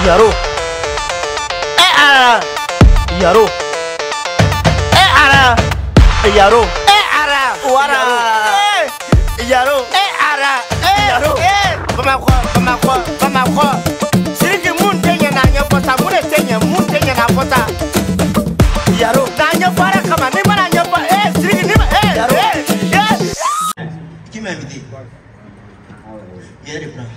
Yaro. Ara. Yaro. Ara. Yaro. Ara. Wara. Yaro. Ara. Yaro. Bama. Siriki muntenya na nyopota, mune tenya muntenya na pota. Yaro. Na nyopara kama ni mana nyopa. Siriki ni ma. Yaro. Qui m'a invité? Il y a des plans.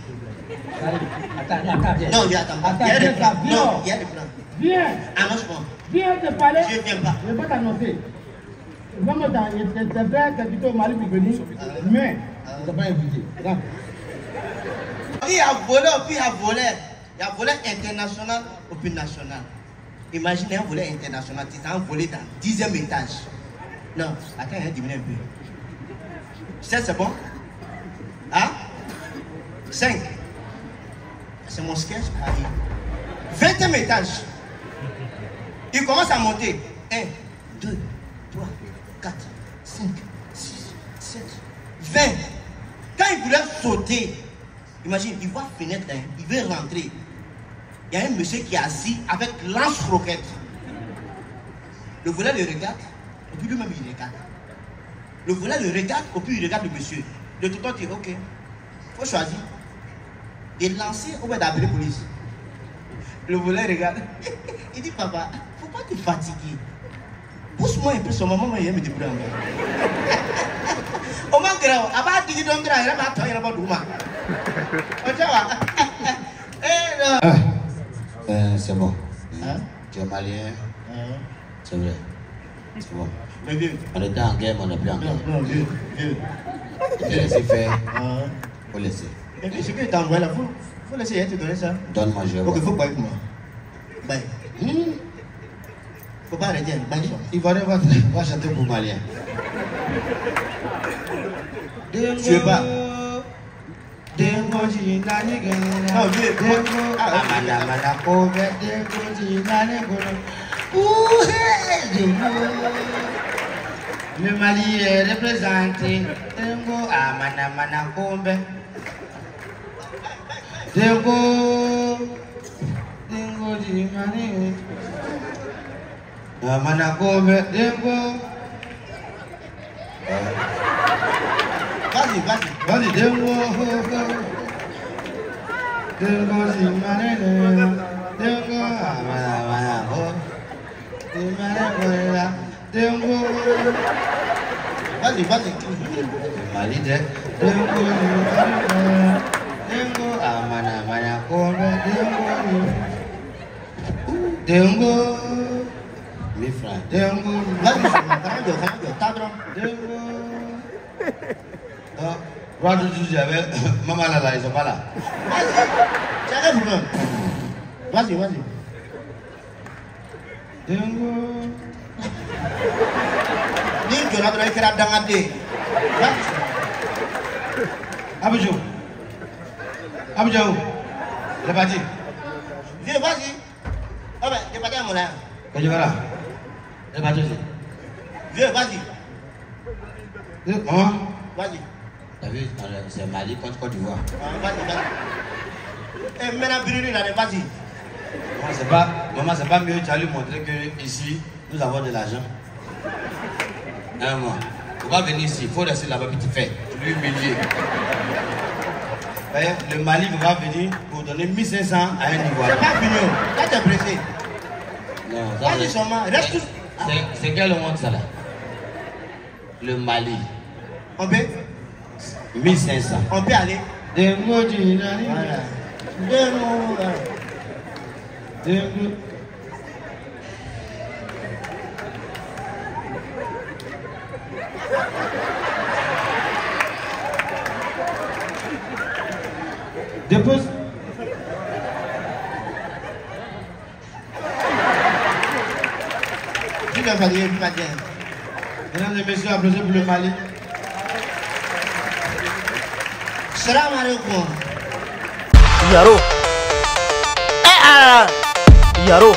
Non, il y a des plans. Non, il y a des plans. Viens. Annonce-moi. Viens te parler. Je ne viens pas. Je ne vais pas t'annoncer. Vraiment, t'es vrai que tu te maries pour venir, mais tu n'es pas invité. Il a volé, il a volé international au plus national. Imaginez un volet international, tu t'as volé dans 10e étage. Non, attends, il a diminué un peu. C'est bon? Hein? 5. C'est mon sketch Paris. 20e étage. Il commence à monter. 1, 2, 3, 4, 5, 6, 7, 20. Quand il voulait sauter, imagine, il voit la fenêtre, il veut rentrer. Il y a un monsieur qui est assis avec lance-roquette. Le volet le regarde, et puis lui-même il regarde. Le volet le regarde, et puis il regarde le monsieur. Le tout dit, ok, il faut choisir. De lancer ou d'appeler la police. Le volet regarde. Il dit, papa, faut pas te fatiguer. Pousse-moi un peu sur maman, il me débrouille. Au moins, il c'est bon. Tu es malien. C'est vrai. C'est bon. On était en guerre, mais on n'est plus en guerre. Non, vieux. Tu as laissé faire. Faut laisser. Et puis ce que tu as envoyé là, faut laisser te donner ça. Donne-moi, je vais. Ok, faut pas avec moi. Bye. Faut pas arrêter. Bye. Il va chanter pour malien. Tu veux pas? Non, vieux. Le Mali est représenté. Dengo Amana Kombe. Dengo di Mali. Amana Kombe. Dengo. Vas-y. Dengo. Dengo di Mali. Dengo Amana Kombe. Dengo. Vas-y. Mali de Dengo Amana Kombe. Dengo mes frères. Dengo. Dengo. Roi de Dieu, j'avais maman là, ils sont pas là. Vas-y. Dengo. Ni tu n'as pas écrit dans la tête. Abidjo, c'est parti. Viens, vas-y. Ah ben, t'es parti à mon là. Quand je vais là, c'est parti. Viens, vas-y. Maman. Vas-y. T'as vu, c'est Mali contre Côte d'Ivoire. Vas-y. Et maintenant, Bruno, vas-y. Maman, c'est pas mieux, tu as lui montrer que ici, nous avons de l'argent. Un mois. Tu vas venir ici, il faut rester là-bas, puis tu fais. Tu lui humilier. Le Mali va venir pour donner 1500 à un Ivoire. C'est pas fini. Là, tu es pressé. Non, vas-y seulement, reste tous. C'est quel monde ça là? Le Mali. On peut 1500. On peut aller. Voilà. Dépose. Tu dois fatiguer, tu vas dire. Mesdames et messieurs, applaudissez pour le Mali. Salam alaikum. Yaro. Ara. Yaro.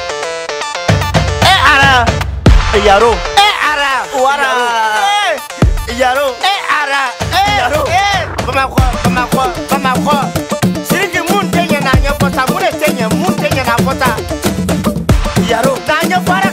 Ara. Yaro. Ara. Wara. Yaro. Ara. Yaro. Bama kwa. Siriki mun tenya na nyopota, mune tenya mun fuera.